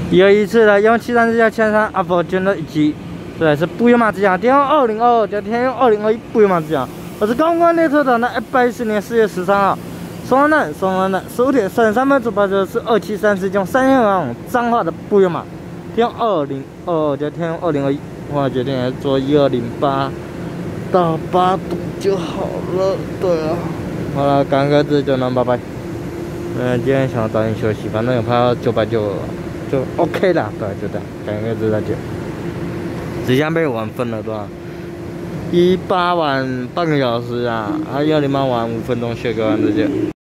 又一次的用73加73 Apple 捐了1集，这是不用马之奖，天用2022加天用2021不用马之奖。我是公关列车团的110年4月13号，双人15点33分主办者是2734用3元网彰化的不用马，天用2022加天用2021，我决定做1208到8度就好了。对啊，好了，感恩各位就能拜拜。今天想要早点休息，反正有拍到992。就 OK 啦，对，就这样，感恩各位再见。只想被晚分了，对吧？18晚半个小时啊，还108晚5分钟，谢各位再见。